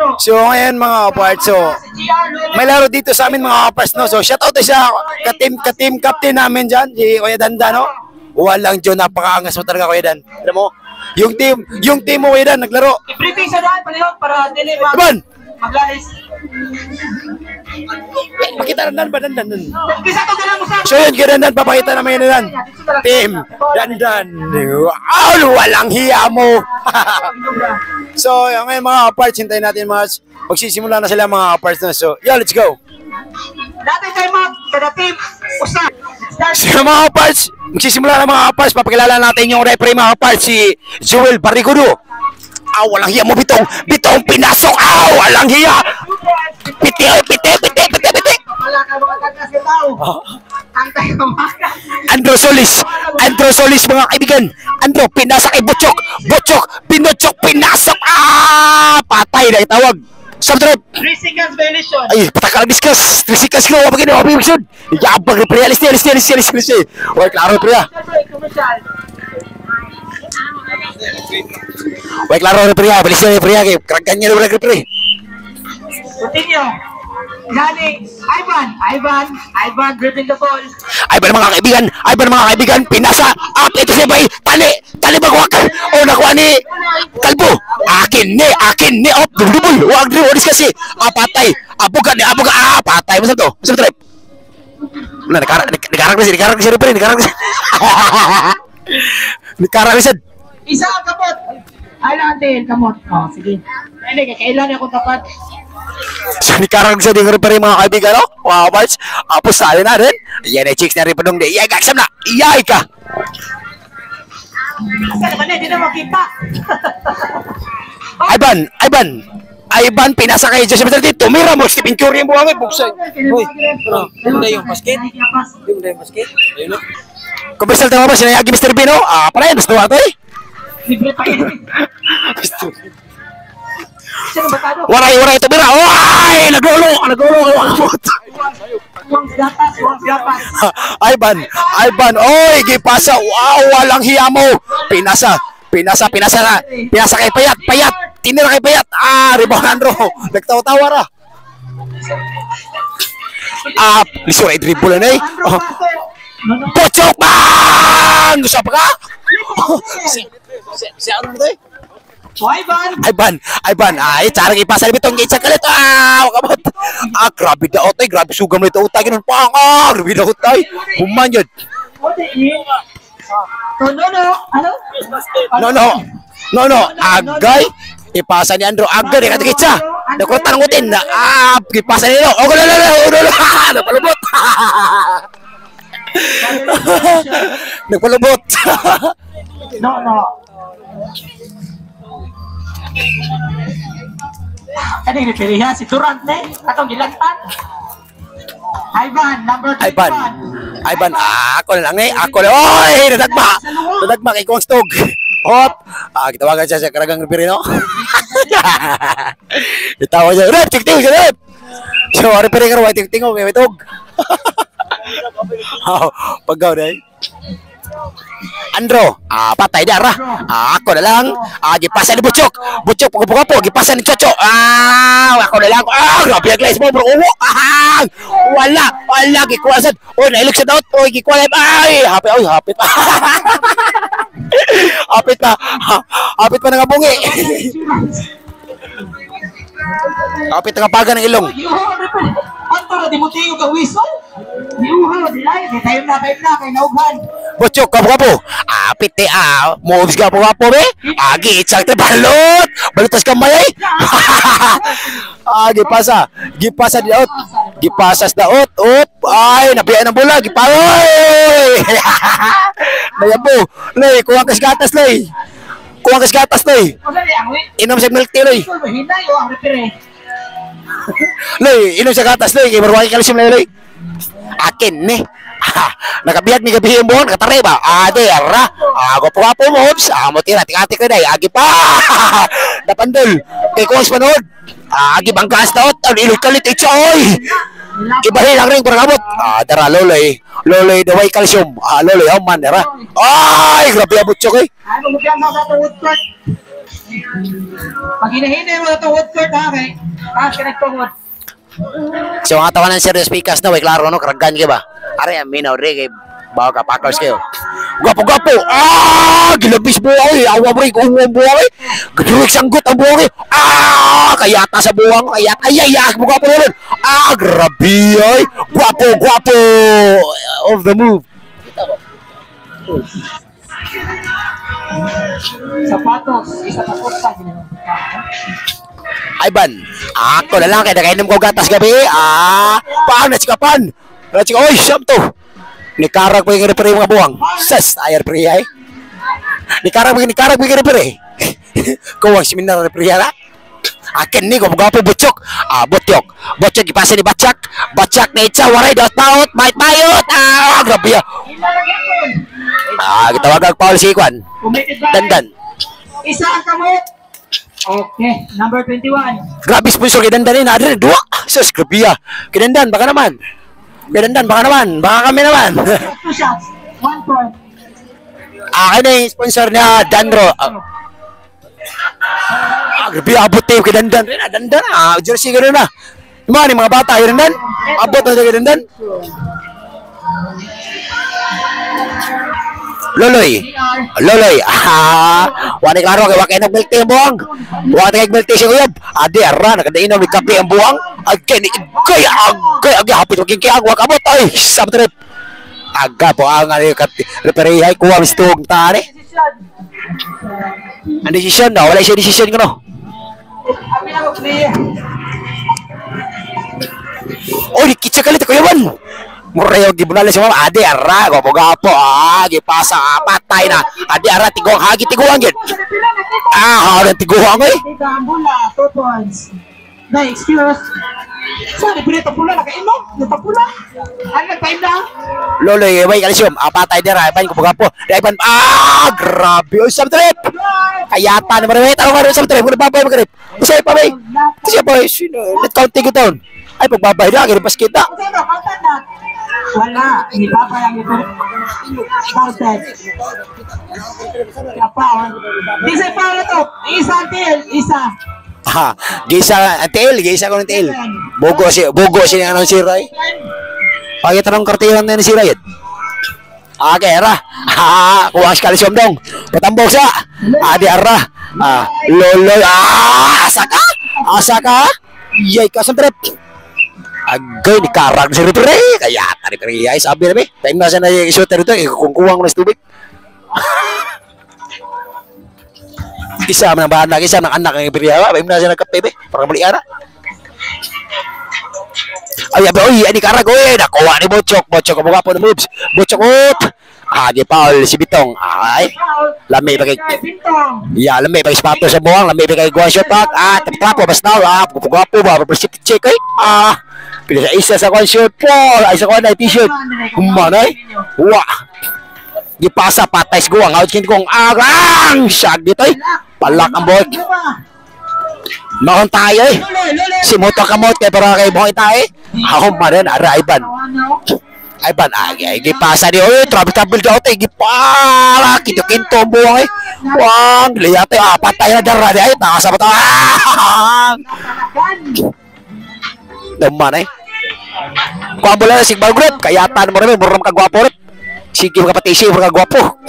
So ngayon mga parts, so may laro dito sa amin mga parts, no? So shout out sa ka-team captain namin dyan, si Kuya Danda, no? Walang Diyo, napakaangas mo talaga Kuya Dan. Alam mo, yung team mo Kuya Dan naglaro. I-briefing sa daan, pareho, para dili maglalis. Pakita Dandan ba Dandan? Kisa to ka mo sa. So yun, Kuya Dandan, papakita naman yun Dandan. Team Dandan. Walang hiya mo. So ngayon mga parts, hintayin natin magsisimula na sila mga parts na. So yeah, let's go. Dati tayo mga kada team, usa. So mga parts, magsisimula na mga parts, papakilala natin yung referee mga parts, si Joel Barrigudo. Walang hiya mo Bitong pinasok. Walang hiya. Piti. Wala ka mga tagas tao. Antay ka mga. Andro Solis mga kaibigan. Andro, pinasa kay Butchok, pinasok. Patay na itawag. Subtrip. 3 seconds violation. Ay, patakal discuss. 3 seconds ko, wapagin na, wapagin magsud. Yabang referee, alis. Wala, klaro referee. Wala, klaro referee, balis na referee. Keragan niya na referee. Continue. Gani, Ivan dribbling the ball. Ivan mga kaibigan, pinasa. Ito siya ba'y tali bagwak. Nakuha ni Kalbo. Akin ni. Dubul. Wag rin kasi. Patay. Abuga. Patay. Masal to. Masal trip. Nikarang na siya referee. Isa ang kamot. Ay natin, kamot. Sige. Kailan ako tapat. So nikarang siya ding referee mga kaibigan, no? Wow, March. Pusali na rin. Yan ay chicks na rin pa nung di. Iyay ka, aksam na. Iyay ka. Asa naman hindi na makita. Ivan, pinasa kay Joseph Medaldi. Tumira mo. Skip injury yung buwangin. Buksan. Uy, hindi yung basket? Hindi yung basket? Ayun o. Kumprisal tama ba? Sinayagi Mr. Bino? Pala yan. Gusto mo ito eh. Libre pa yun. Sino ba tado? Waray, tumira. Ay! Nagulong. Huwag gapas. Ivan. Oy, gipasa. Wow, walang hiya mo. Pinasa na. Pinasa kay Payat. Tinira kay Payat. Rebound Andro. Nagtawa-tawa ra. Lisura i-dribble na eh. Pochok bang! Gusto pa ka? Si ano mo to eh? Ivan. Ay, charang ipasa ni Bitong gitsa kalit. Wakamot. Grabe daot ay. Grabe sugam na ito utay. Ganun pa. Grabe daot ay. Human yun. No. Agay. Ipasa ni Andro. Agay. Di katigitsa. Nakutan ng utin. Ipasa ni Nino. Napalubot. Nagpalubot. No. Ano yung reperihan? Si Durant na atong gilagtan. Ivan, number 21. Ivan, ako na lang eh. Oy, nadagma kay Kuwang Stog. Hop. Kitawagan siya sa karagang reperi, no? Itawa siya. Rep, tik-ting siya, Rep. So, reperi ka rin, tik-ting ko, may tog. Paggaw na eh. Andro, patay dia ra. Ako na lang. Gipasa ni Butchok, pagkapo, gipasa ni Chocho. Ako na lang. Grabe ang glass mo, bro. Wala gikuwasan. Nailog sa daot. Gikuwalay. Hapit pa. Hapit pa nangabungi. Hapit nangapaga ng ilong. Antara di mo tiyo ka wiso? Di ay, tayo na kay naughan. Butchok, kapo. Piti, moves ka po, be? Gitsang balot. Balutas kamay, eh. Gipasa di out. Gipasas daot. Ay, napiyan ng bola. Gipayoy. Nayapo. Lay, kuwang kasgatas, lay. Inom sa milk tea, lay. Lay, inom sa gatas, lay. Kaya marwaki kalsium, lay. Akin, ne. Nakabihag ni gabihin mo, nakatari ba? Dera. Gwapo moves. Mo tira, tik-atik na day. Agi pa. Napandol. Kay Kuwang Spanood. Agi bangkas daot. Ilog kalit, oy. Ibahin lang rin, kurang abot. Dara, loloy. Loloy, daway kalsium. Loloy, man, dara. Ay, grabe abot siya, kay. Pag hinahinay mo na ito, wood court ha, kay taas ka nagtungod. So ang tawanan serious speakers na, way klaro no, karagan ka ba? Are, aminaw rin, kay bawa ka Packers kayo. Gwapo-gwapo! Gilabis buwang eh! Awa mo rin, kumuha buwang eh! Gadurik sanggot ang buwang eh! Kayata sa buwang, kayata! Ay, gwapo naman! Grabe ay! Gwapo! Of the move! Sapatos, isa pa po sa Ivan, ako na lang kaya nakainom ko gatas gabi. Paano na sikapan? Oy, siyam to. Nikarag mo yung referee mga buwang. Sas, ayar referee ay. Nikarag mo yung referee. Kuwang seminar referee na. Akin ni ko mga po butyok. Butyok ipasa ni Batsak. Batsak na itsa, waray daot-daot, mayot. Grabe ya. Gitawag ang Paul si Kwan. Dandan. Isa ang kamot. Okay, number 21. Grabe sponsor kay Dandan na ada dua. Sus, grabe ya. Kay Dandan baka naman. Baka kami naman. 2 shots, 1 point. Akin na yung sponsor niya, Danro. Grabe, abot tayo kay Dandan. Dandan, jersey ka rin na. Yung mga bata, yun Dandan. Abot na kay Dandan. Loloy. Wani klaro kay wakay nagmilti ang buwang. Wani nagmilti siya uyab. Adi ara nakadain na may kape ang buwang. Agay hapit maging kaya wak abot ay samtrip. Aga po ang referee kuha mistog tani. Ang decision na wala siya decision kuno. Oh, dikitsa kalit ko yaman. Mureo gibunal si mama ade ara gapo gipasa patay na ade ara tiguang hagi tiguang gid ada tiguang eh bola 2 points na excuse sorry pila pula na kain mo pula ano time na loloy way kalsium patay dira ban ko gapo dai ban grabe oy samtrip kayata na mare tarong samtrip ko babay magrip usay pa bay siya boy let counting ko down ay pagbabay na gid pas kita wala, hindi pa kaya ito. Counted. Kapaon. Isa pa na to. Isa until. Isa. Gisa ko ng tail. Bogo siya ng si Ray. Pagkita ng kartilan na si Ray. Kera. Kuha si kalsium dong. Patambog sa. Adi ara. Loloy. Asa ka. Yay ka samtrep. Agay ni karag si referee kaya referee ay sabi na time na siya na yung shooter ito kungkuwang na tubig. Isa man ang bahan isa ng anak ng referee time na siya nagkape para maliara. Oy ani karag nakuha ni Bochok mo gapo ng moves Bochok di Paul si Bitong ay lami bagay lami bagay sapatos sa buwang lami bagay guwan shot back tapo basta gapo ba check pila isa sa kon shoot po isa kon na t-shirt kumanay gipasa patay sa guwang out kong arang shag dito palak ang boy mahon tayo si moto kamot kay para kay buhay tayo ako pa rin Ivan gipasa di trouble daw tayo gipala kinto buhay wang liyate patay na dara di ay takasa ba naman kuha bola na sigbal group kayatan mo rin muram kagwapo rin sige kapatisi mo kagwapo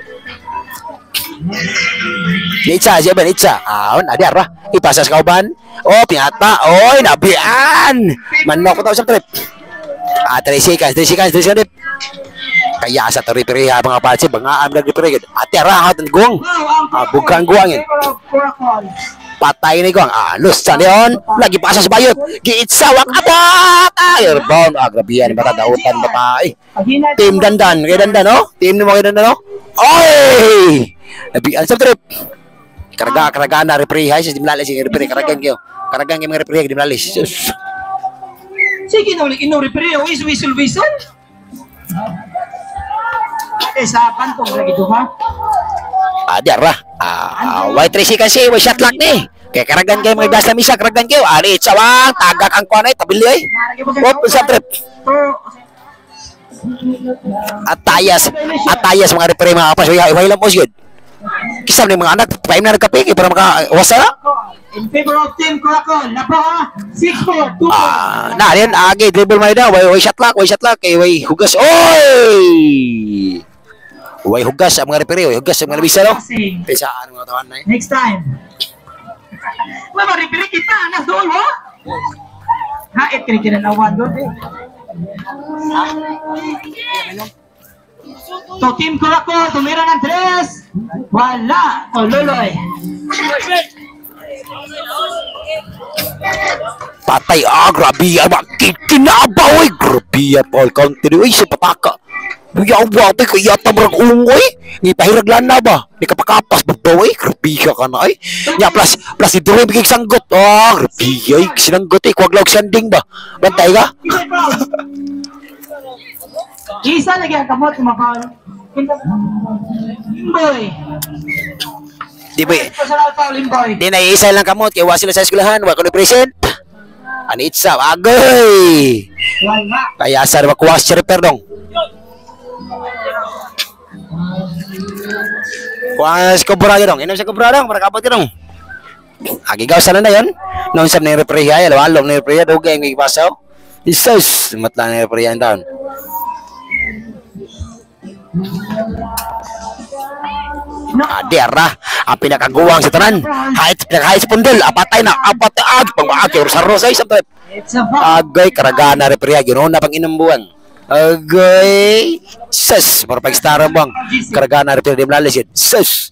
Itza adi arah ipasa sa kauban pinata nabian manok ko tao sa trip 3 seconds kaya sa referee mga palsi bangaan nag-referee ati arah hatan guwang bukan guwang patay ni guwang lusan yon lagi pasa sa bayot giitsawak abot rebound grabiyan matadautan batay tim dandan kay dandan tim ni mo kay dandan oy nabian sa trip karagaan na referee hay sa dimlalis yung referee karagan kayo mga referee dimlalis sige na ulit ino referee whistle sa pantong lagi ito ha diarah white race kasi way shot lock ni kaya karagan kayo mga gas na misa karagan kayo itsawang tagak ang kuanay tabili ay sa trip atayas mga referee mga kapas way lang po yun Kisam ni mga anak, paim na nagkape para makawasa na. In favor of Team Coraco, Labaha, 6-4, 2 points. Na rin, agi, dribble mo na, way shot lock, way hugas. Oy! Way hugas ang mga referee, way hugas ang mga labisa, no? Pisaan mga tawan na Next time. Wala referee kita, nas doon, ha? Ha, kini na nawan doon, eh. To Team Coraco, tumira ng 3. Wala, Toluloy. Patay, grabe yan, kinabaw, grabe yan, Paul, continue, sa pataka. Buya wapay ko yata marag ungoy. Ni pahiraglan na ba? Ni kapakapas babaw grabe siya ka na ay. Nya plus iduro bigay sanggot. Grabe ay sinanggot kuwag laog sanding ba? Bantay ka? Isa lagi ang kamot kumapal. Boy. Di ba? Personal foul boy. Di na isa lang kamot kay wa sila sa eskwelahan, wa ko ni present. Ani itsa agay. Wala. Kaya sa makuwas si repair dong. Kuha si Cobra dong. Inom si Cobra dong. Para kapot dong. Agigaw sana na yun. Noong sab na yung referee ay along na yung referee. Dugay ang ipasaw. Isos. Matla na yung referee ang taon. Diara. Ang pinakaguwang sa tanan. Pinakahit sa pundol. Apatay na. Apatay. Pag-maagi. Oros-aros ay sabay. Agay. Karagahan na referee. Ginoon na pang inambuan. Agay. Sus. Para pag-stara bang. Karagahan na referee. Di malalisid. Sus.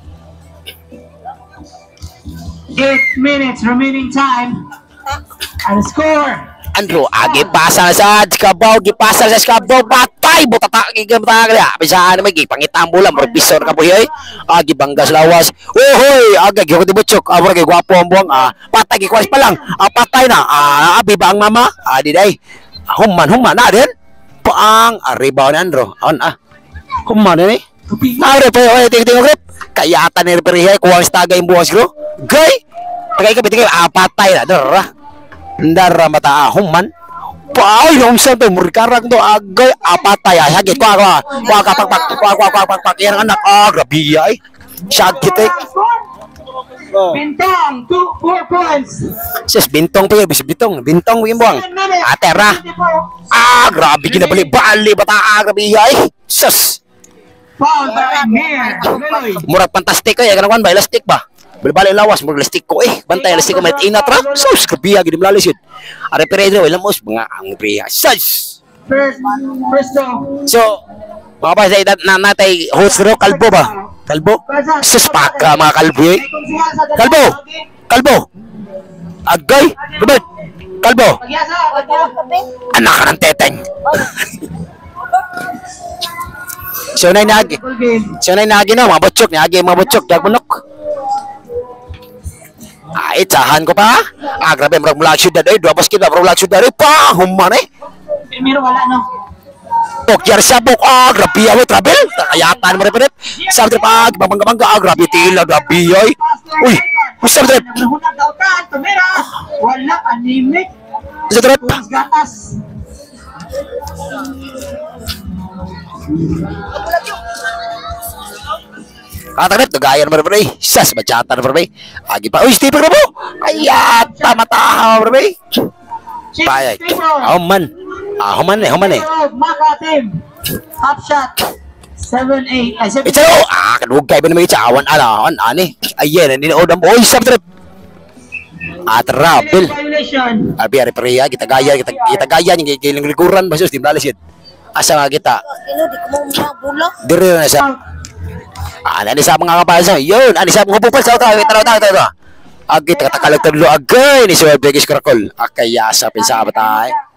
8 minutes remaining time. And score. Andrew, agi pasal sa Skabaw, gipasal sa Skabaw, patay, butata, gigam-taka kaya, pisaan naman, gipangita ang bulang, marpisor ka po yun, agi banggas lawas, uhoy, agi, giko di butsyok, abra, gigwapo ang buwang, patay, gikwalis pa lang, patay na, abi ba ang mama, di day, human, na din, paang, ribaw ni Andrew, human na ni, referee, tingin grip, kayatan ni referee, kuwang stagay yung buwang siguro, gay, tagay, patay na, Ndara mata human paay yung sa to murkarang to agay apatay hagit ko pak yang anak grabe ay sakit eh Bintong 4 points. sis bintong pa bis bintong wimbuang atera grabe ginabali bali bata grabe ay sus Foul by Mir. murag fantastic ay kanang ba elastic ba balik lawas mo elastic ko bantay elastic ko may inat ra sus kabiya gid malalisid are peredro ilang mos mga ang priya sus First down. so mga pa sa natay host ro kalbo ba kalbo sus paka mga kalbo agay Robert kalbo anak ka ng teteng so nay nagi no mga botsyok dag manok itsahan ko pa. Grabe murag mula syudad dua basket murag mula syudad pa human Primero wala no. Pokyar sabok grabe awo travel. Kayatan mo repet. Sabi pa bangga grabe tila grabe ay. Uy, usab trip. Nahunag dautan tumira. Wala anemic. Sa trip. Gatas. Katanip, nagayan mo na pre. Sas, bachata na pre. Agi pa. Uy, Steve na po. Ayata, matahaw pre. Payag. Human. Human eh. Maka team. Top shot. 7-8. Ay, 7. Ito, kanugay ba naman itsawan? Ani. Ayan, ninood ang boy. Sab trip. Travel. Violation. Abi, pre, kita gaya, yung giling likuran. Basos, di malalis yun. Asa nga kita. Diri na siya. Ani sa mga kapasa. Yun, ani sa mga pupal sa tayo. Ito. Agit, katakalagtaglo agay ni Suwebegis Karakol. Akaya sa pinsa ba tayo?